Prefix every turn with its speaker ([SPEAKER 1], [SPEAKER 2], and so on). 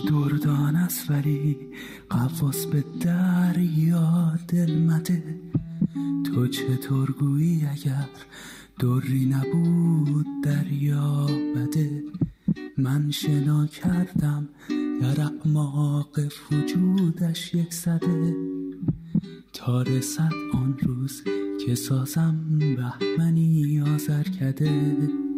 [SPEAKER 1] دردان است ولی قواس به دریا دل مده. تو چطور گویی اگر دری نبود دریا بده؟ من شنا کردم در اعماق وجودش یک صده، تا رسد آن روز که سازم بهمنی آذرکده.